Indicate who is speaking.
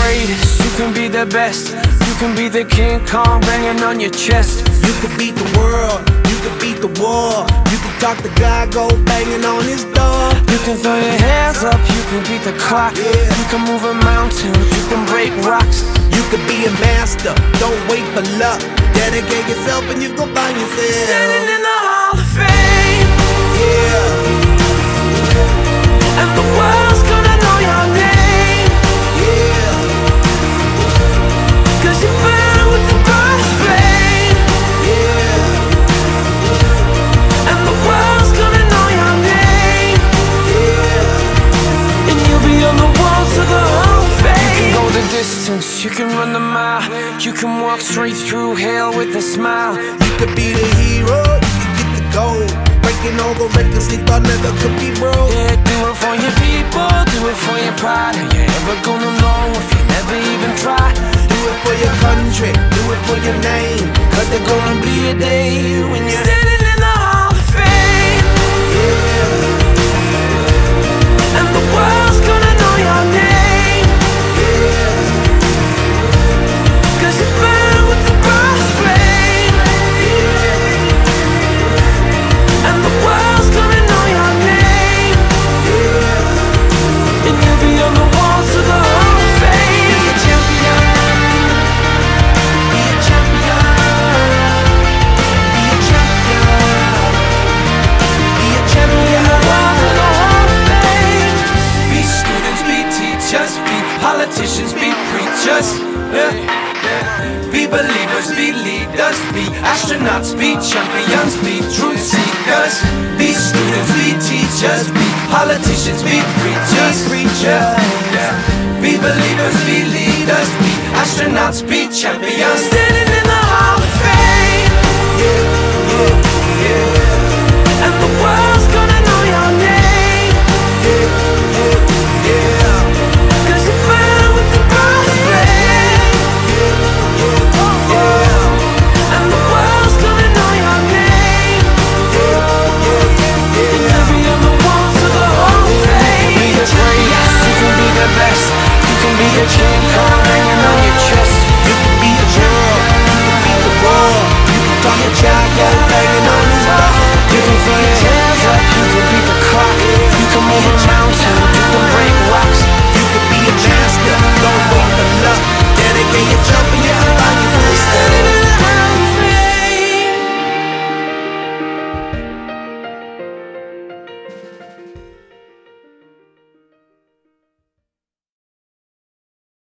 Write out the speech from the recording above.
Speaker 1: greatest, you can be the best. You can be the King Kong banging on your chest.
Speaker 2: You could beat the world, you could beat the war. You can talk to God, go banging on his door.
Speaker 1: You can throw your hands up, you can beat the clock. You can move a mountain, you can break rocks.
Speaker 2: You could be a master, don't wait for luck. Dedicate yourself and you gon' find yourself
Speaker 1: Standing in the Hall of Fame.
Speaker 2: Yeah,
Speaker 1: And the world's gonna know your name.
Speaker 2: yeah,
Speaker 1: 'Cause you burn with the brightest flame.
Speaker 2: yeah,
Speaker 1: And the world's gonna know your name.
Speaker 2: yeah.
Speaker 1: And you'll be on the walls of the Hall of Fame. You can go the distance, you can run the mile. You can walk straight through hell with a smile.
Speaker 2: You could be the hero, you could get the gold. Breaking all the records they thought never could be broke.
Speaker 1: Yeah, do it for your people, do it for your pride. Are you ever gonna know if you never even try?
Speaker 2: Do it for your country, do it for your name. 'Cause there's gonna be a day when you're
Speaker 1: Standing in the Hall of Fame. And the world's gonna know your name. 'Cause you burn with the brightest flame. And the world's gonna know your name. And you'll be on the walls of the Hall of Fame. Be a champion. Be a champion. Be a champion. Be a champion. On the walls of the Hall of Fame. Be students, be teachers, be politicians, be preachers. Yeah. Be believers, be leaders, be astronauts, be champions, be truth seekers. Be students, be teachers, be politicians, be preachers. Yeah. Be believers, be leaders, be astronauts, be champions. Standing